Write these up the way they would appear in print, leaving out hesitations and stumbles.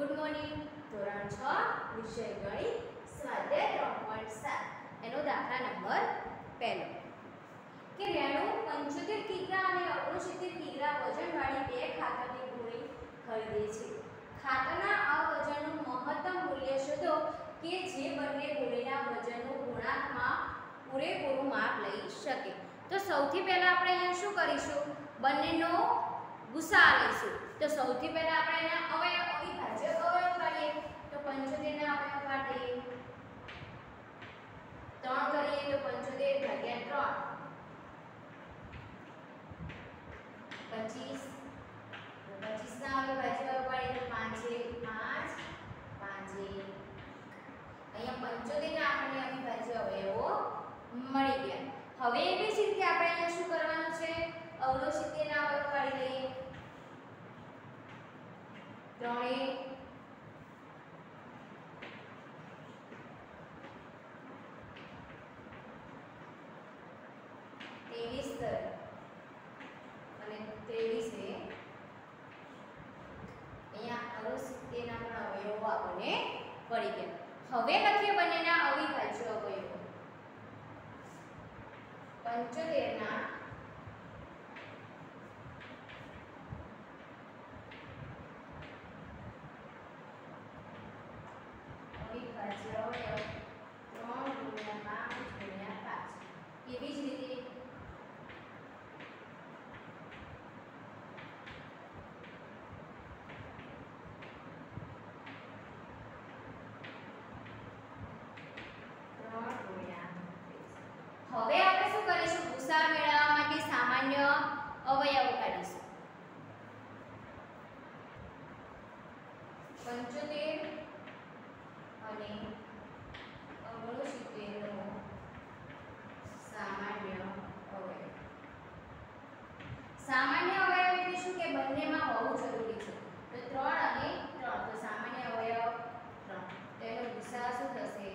Good morning. ધોરણ 6 વિષય ગણિત સ્વાધ્યાય 3.7 એનો દાખલા નંબર 1 કે રેણુ 75 કિગ્રા અને 69 કિગ્રા વજનવાળી બે ખાતરની ગોળી ખરીદે છે. ખાતરના આ વજનનું મહત્તમ મૂલ્ય શોધો કે જે બંને ગોળીના વજનનું ગુણાંકમાં પૂરેપૂરું માપ લઈ શકે. તો સૌથી પહેલા આપણે અહીંયા શું કરીશું? બંનેનો ગુસા લઈશું. તો સૌથી પહેલા આપણે એના અવયવ અવિભાજ્ય અવયવ કરીએ. તો 75 ના અવયવ કાઢીએ. 3 કરીએ તો 75 ભાગ્યા 3 25 ના અવિભાજ્ય પાડીએ તો 5 અહીંયા 75 ના આપણને અવિભાજ્ય અવયવો મળી ગયા. હવે એવી જ રીતે આપણે અહીંયા શું કરવાનું છે? 69 ના અવયવ કાઢી લઈએ. 3 23 અને 23 અહીંયા 69 ના પણ અવયવો આપણને પડી ગયા. હવે લખીએ બંનેના અવિભાજ્ય અવયવો. 75 ના અવિભાજ્ય અવયવ 3 ગુણ્યા 5 ગુણ્યા 5. એવી જ રીતે 3 ગુણ્યા 30. હવે આપણે શું કરીશું? ગુસા મેળવવા માટે સામાન્ય અવયવ કાઢીશું. 75 અને 69 નો સામાન્ય અવયવ. સામાન્ય અવયવ એટલે શું કે બંનેમાં હોવું જરૂરી છે. તો 3 અને 3 તો સામાન્ય અવયવ 3. તેનો ગુસા શું થશે?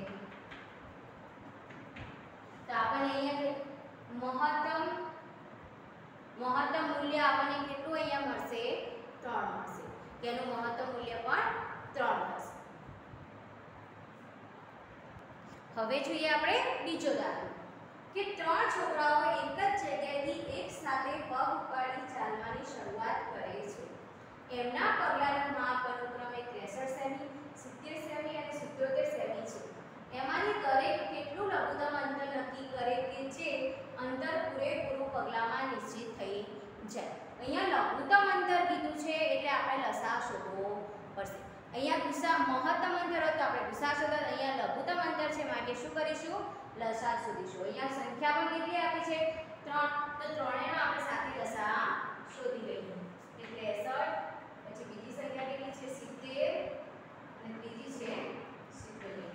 તો આપણને અહીંયા મહત્તમ મૂલ્ય આપણને કેટલું અહીંયા મળશે? 3 મળશે. તેનું મહત્તમ મૂલ્ય પણ 3 થશે. હવે જોઈએ આપણે બીજો દાખલો કે 3 છોકરાઓ એક જ જગ્યાએથી એક સાથે પગ ઉપાડી ચાલવાની શરૂઆત કરે છે. એમના પગલાંનું માપ અનુક્રમે 63 સેમી, 70 સેમી અને 77 સેમી છે. એમાંથી દરેક કેટલું લઘુત્તમ અંતર નક્કી કરે કે જે અંતર પૂરેપૂરું પગલામાં નિશ્ચિત થઈ જાય. અહીંયા લઘુત્તમ અંતર કીધું છે એટલે આપણે લસા શોધવો પડશે. અહીંયા ગુસા મહત્તમ અંતર હતો આપણે ગુસા શોધો. અહીંયા લઘુત્તમ અંતર છે માટે શું કરીશું? લસા શોધીશું. અહીંયા સંખ્યા પણ કેટલી આપી છે? 3. તો 3 નો આપણે સાથે લસા શોધી લઈએ. એટલે 63 પછી બીજી સંખ્યા કેટલી છે? 70 અને ત્રીજી છે 77.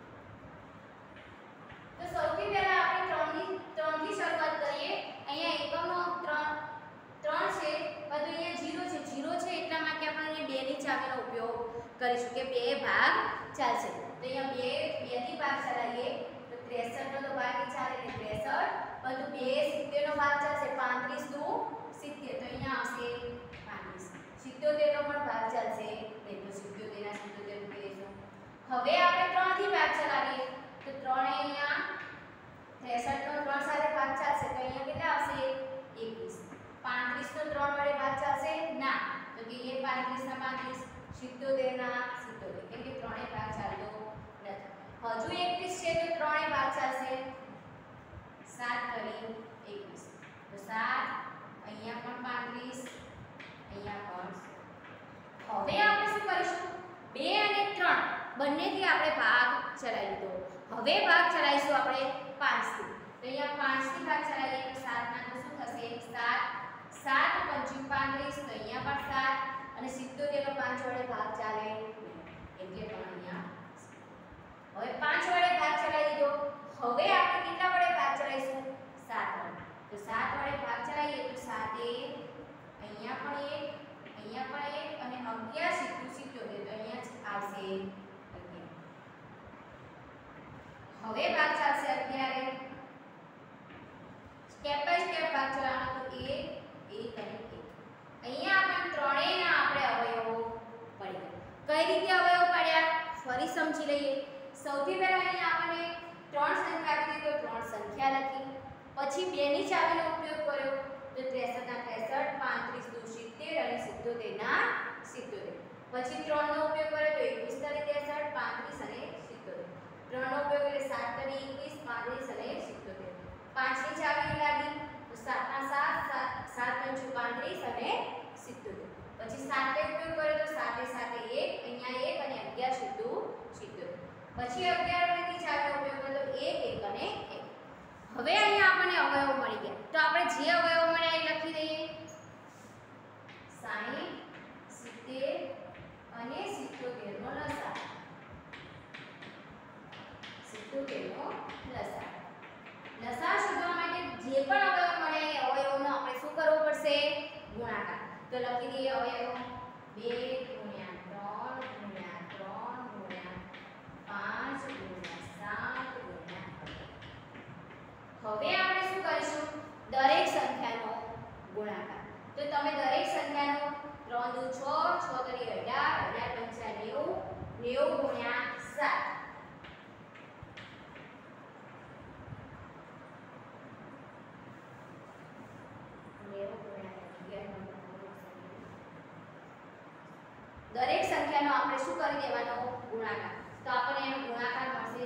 તો સૌથી પહેલા આપણે 3 થી શરૂઆત કરીએ. અહીંયા એકમનો 3 છે બધું અહીંયા 0 છે. 0 છે એટલા માટે આપણે 2 ની ચાવીનો ઉપયોગ કરીશું કે 2 ભાગ ચાલશે. તો અહીંયા 2 થી ભાગ ચલાવીએ તો 63 નો તો ભાગ નહીં ચાલે એટલે 63. બધું 2 70 નો ભાગ ચાલશે. 35 નું 70 તો અહીંયા આવશે 35. 77 નો પણ ભાગ ચાલશે એટલે 77 ના 77 મૂકી દઈશું. હવે આપણે 3 થી ભાગ ચલાવીએ તો 3 અહીંયા 63 નો 3 સાથે ભાગ ચાલશે તો અહીંયા કેટલા આવશે? 21. 35 નો 3 વડે ભાગ ચાલશે? ના. તો કે એ 35 ના 35, 77 ના 77 કેમ કે 3 ભાગ ચાલતો નથી. હજુ 21 છે તો 3 ભાગ ચાલશે. 7 કરી 21 તો 7 અહીંયા પણ 35 અહીંયા પણ. હવે આપણે શું કરીશું? 2 અને 3 બંનેથી આપણે ભાગ ચલાવી લીધો. હવે ભાગ ચલાવીશું આપણે 5 થી. તો અહીંયા 5 થી ભાગ ચલાવીએ તો 7 ના તો શું થશે? 7 5 35 તો અહીંયા પણ 7 અને 77 નો 5 વડે ભાગ ચાલે એટલે પણ અહીંયા. હવે 5 વડે ભાગ ચલાવી દીધો. હવે આપણે કેટલા વડે ભાગ ચલાવીશું? 7 વડે. તો 7 વડે ભાગ ચલાવીએ તો 7 અહીંયા પણ 1 અહીંયા પણ 1 અને 11 સીધું 77 તો અહીંયા જ આવશે 11. હવે ભાગ ચાલશે 11. સ્ટેપ બાય સ્ટેપ ભાગ ચલાવવાનો તો 1 1 અને 1. અહીંયા આપણે ત્રણેયના આપણે અવયવો પડી ગયા. કઈ રીતે સૌથી પહેલા અહીંયા આપણને ત્રણ સંખ્યા આપી તો ત્રણ સંખ્યા લખી, પછી 2 ની ચાવીનો ઉપયોગ કર્યો તો 63 ના 63, 35 દુ 70 અને 77 ના 77, પછી 3 નો ઉપયોગ કર્યો તો 21 તરી 63, 35 અને 77, 3 નો ઉપયોગ એટલે 7 તરી 21, 35 અને 77, 5 ની ચાવી લાગી તો 7 ના 7, 7 પંચું 35 અને 77, પછી 7 નો ઉપયોગ કર્યો તો 7 એ 7 એ 1, અહીંયા 1 અને 11 સીધું 77, પછી 11 ની ચાવીનો ઉપયોગ કર્યો તો 1 1 અને 1. હવે અહીંયા આપણને અવયવો મળી ગયા તો આપણે જે અવયવો મળ્યા એ લખી દઈએ. 60 70 અને 77 નો લસાઅ. 77 નો લસાઅ. લસાઅ શોધવા માટે જે પણ અવયવ મળ્યા એ અવયવોનો આપણે શું કરવો પડશે? ગુણાકાર. તો લખી દઈએ અવયવો 2 × 3 × 5 × 7 × 8. હવે આપણે શું કરીશું? દરેક સંખ્યાનો ગુણાકાર. તો તમે દરેક સંખ્યાનો 3 દુ 6, 6 તરી 18, 18 પંચા 90, 90 × 7. દરેક સંખ્યાનો આપણે શું કરી દેવાનો? ગુણાકાર. તો આપણને એનો ગુણાકાર મળશે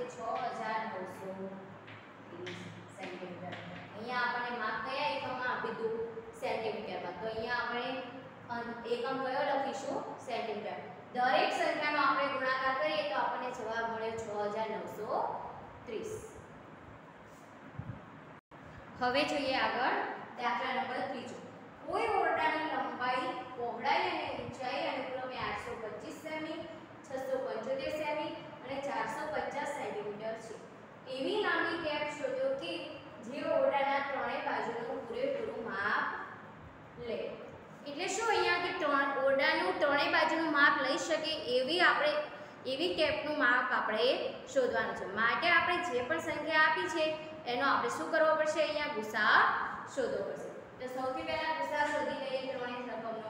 6930 સેન્ટીમીટર. અહીંયા આપણને માપ કયા એકમમાં આપી દીધું? સેન્ટીમીટરમાં. તો અહીંયા આપણે એકમ કયો લખીશું? સેન્ટીમીટર. દરેક સંખ્યાનો આપણે ગુણાકાર કરીએ તો આપણને જવાબ મળે 6930. હવે જોઈએ આગળ દાખલા નંબર 3. કોઈ ઓરડાની લંબાઈ, પહોળાઈ અને ઊંચાઈ અનુક્રમે 825 સેમી, 675 સેમી અને 450 સેન્ટીમીટર છે. એવી નાની ટેપ શોધો કે જે ઓરડાના ત્રણેય બાજુનું પૂરેપૂરું માપ લે. એટલે શું અહીંયા કે ઓરડાનું ત્રણેય બાજુનું માપ લઈ શકે એવી ટેપનું માપ આપણે શોધવાનું છે. માટે આપણે જે પણ સંખ્યા આપી છે એનો આપણે શું કરવો પડશે? અહીંયા ગુસા શોધવો પડશે. તો સૌથી પહેલા ગુસા શોધી લઈએ ત્રણેય રકમનો.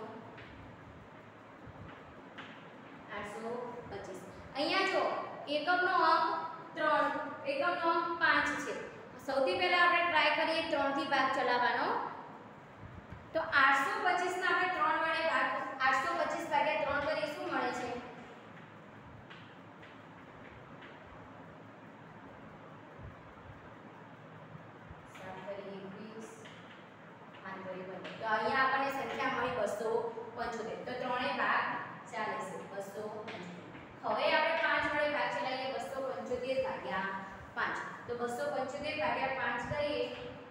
825. અહીંયા જો એકમનો અંક 3, એકમનો અંક 5 છે. સૌથી પહેલા આપણે ટ્રાય કરીએ 3 થી ભાગ ચલાવવાનો. તો 825 ને આપણે 3 વડે ભાગ 825 ભાગ્યા 3 કરીએ શું મળે છે? 7 તરી 21, 5 તરી 22. તો અહીંયા આપણને સંખ્યા મળી 275. તો ત્રણેય ભાગ ચાલે છે 275. હવે આપણે 5 વડે ભાગ ચલાવીએ 275 ભાગ્યા 5. તો 275 ભાગ્યા 5 કરીએ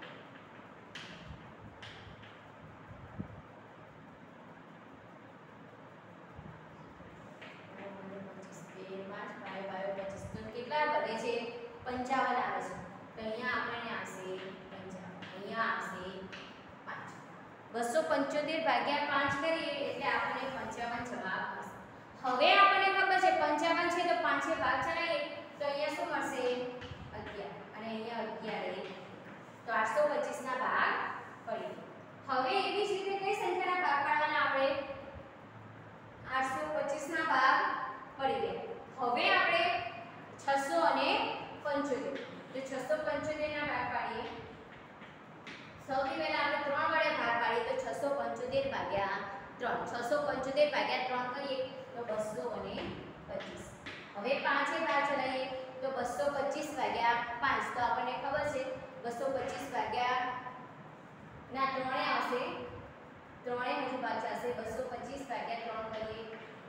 કેટલા વધે છે? 55 આવે છે. તો અહીંયા આપણને આવશે 55, અહીંયા આવશે 5. 275 ભાગ્યા 5 કરીએ એટલે આપણને 55 જવાબ મળશે. હવે આપણને ખબર છે 55 છે તો 5 ભાગ ચલાવીએ તો અહીંયા શું મળશે? 11 અને અહીંયા 11 તો 825 ના ભાગ પડી. હવે એવી જ રીતે કઈ સંખ્યાના ભાગ પાડવાના આપણે? 825 ના ભાગ પડી ગયા. હવે આપણે 600 અને 75. તો 675 ના ભાગ પાડીએ. સૌથી પહેલા આપણે 3 વડે ભાગ પાડીએ તો 675 ભાગ્યા 3. 675 ભાગ્યા 3 કરીએ તો 225. હવે 5 એ ભાગ ચલાવીએ તો 225 ભાગ્યા 5. તો આપણને ખબર છે 225 ભાગ્યા ના 3 આવશે. 3 હજુ ભાગ ચાલશે. 225 ભાગ્યા 3 કરીએ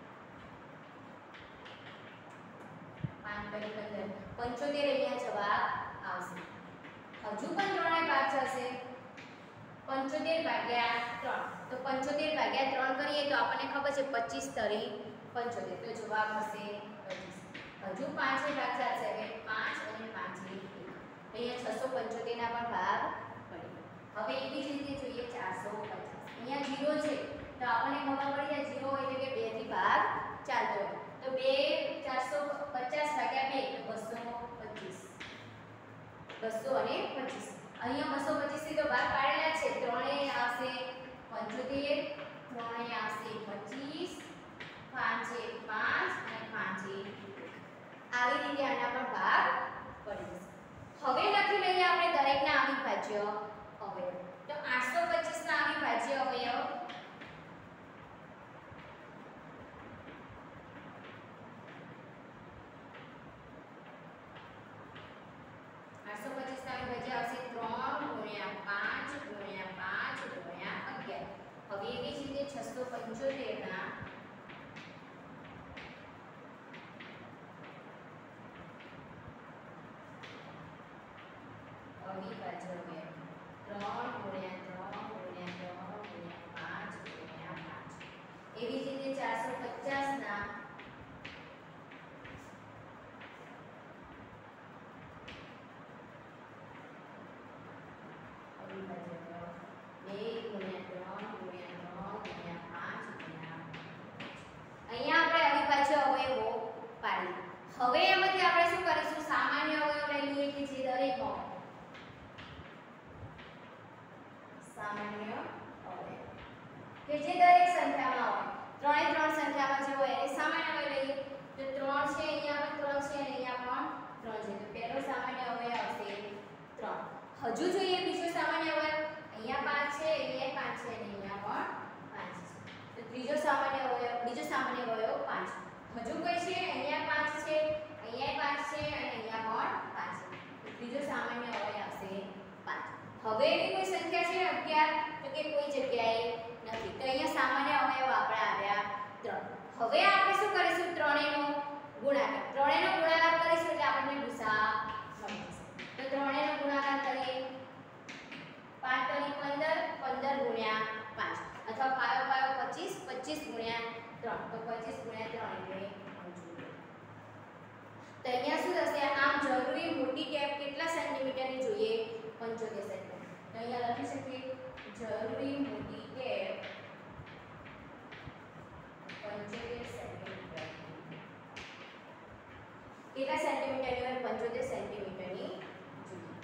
5 તરી 15. 75 અહીંયા જવાબ આવશે. હજુ પણ 3 ભાગ ચાલશે. 75 ભાગ્યા 3. તો 75 ભાગ્યા 3 કરીએ તો આપણને ખબર છે 25 તરી 75. તો જવાબ હશે 25. હજુ 5 ભાગ ચાલશે. હવે 5 અને 5 અહીંયા 675 ના પણ ભાગ પડી. હવે એવી જ રીતે જોઈએ 450. અહીંયા 0 છે તો આપણને ખબર પડી જાય 0 એટલે કે 2 થી ભાગ ચાલતો હોય. તો 2 450 ભાગ્યા 2 તો 225. 200 અને 25. અહીંયા 225 થી તો ભાગ પાડેલા છે. 3 આવશે 75, 3 આવશે 25, 5 5 અને 5 આવી રીતે આના પણ અવિભાજ્ય અવયવ 3 ગુણ્યા 3 ગુણ્યા 3 ગુણ્યા 5 ગુણ્યા 5. એવી જ રીતે 450 ના અવિભાજ્ય અવયવ 2 ગુણ્યા 3 ગુણ્યા 3 ગુણ્યા 5 ગુણ્યા 5. અહીંયા આપણે અવિભાજ્ય અવયવો પાડી. હવે એમાંથી આપણે શું કરીશું? સામાન્ય અવયવ લઈ લઈએ કે જે દરેકમાં સામાન્ય અવયવ કે જે દરેક સંખ્યામાં હોય, 3 3 સંખ્યામાં જે હોય એ સામાન્ય અવયવ લઈએ. તો 3 છે, અહીંયા પણ 3 છે અને અહીંયા પણ 3 છે. તો પહેલો સામાન્ય અવયવ આવશે 3. હજુ જોઈએ બીજો સામાન્ય અવયવ. અહીંયા 5 છે, અહીંયા 5 છે અને અહીંયા પણ 5 છે. તો ત્રીજો સામાન્ય અવયવ, બીજો સામાન્ય અવયવ 5. હજુ કઈ છે? અહીંયા 5 છે, અહીંયા 5 છે અને અહીંયા પણ 5 છે. તો ત્રીજો સામાન્ય અવયવ આવશે 5. હવે એવી કોઈ સંખ્યા છે 11? તો કે કોઈ જગ્યાએ નથી. તો અહીંયા સામાન્ય અવયવ આપણે આવ્યા 3. હવે આપણે શું કરીશું? ત્રણેયનો ગુણાકાર. ત્રણેયનો ગુણાકાર કરીશું એટલે આપણને ગુસા મળી જશે. તો ત્રણેયનો ગુણાકાર કરીએ. 5 તરી 15, 15 ગુણ્યા 5 અથવા 5 5 25, 25 ગુણ્યા 3. તો 25 ગુણ્યા 3 એટલે 75. તો અહીંયા શું થશે? આમ જરૂરી મોટી ટેપ કેટલા સેન્ટીમીટરની જોઈએ? 75 સેન્ટીમીટર. તો અહીંયા લખી શકીએ જરૂરી મોટી ટેપ 75 સેન્ટીમીટર. કેટલા સેન્ટીમીટરની હોય? 75 સેન્ટીમીટરની જોઈએ.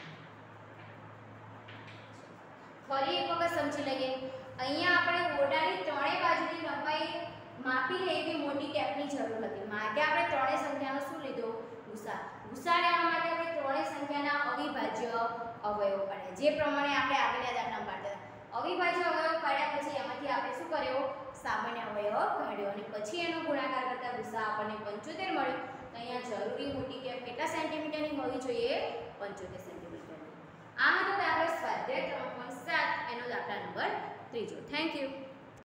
ફરી એક વખત સમજી લઈએ. અહીંયા આપણે ઓરડાની ત્રણેય બાજુની લંબાઈ માપીને એવી મોટી ટેપની જરૂર હતી. માટે આપણે ત્રણેય સંખ્યાનો શું લીધો? ગુસા. ગુસા લેવા માટે આપણે ત્રણેય સંખ્યાના અવિભાજ્ય અવયવો પાડ્યા. જે પ્રમાણે આપણે આગળના દાખલા પાડતા હતા. અવિભાજ્ય અવયવ પાડ્યા પછી એમાંથી આપણે શું કર્યો? સામાન્ય અવયવ કાઢ્યો અને પછી એનો ગુણાકાર કરતા ગુસા આપણને 75 મળ્યો. તો અહીંયા જરૂરી મોટી ટેપ કેટલા સેન્ટીમીટરની હોવી જોઈએ? 75 સેન્ટીમીટરની. આ હતો દાખલો સ્વાધ્યાય 3.7 એનો દાખલા નંબર 3. Thank you.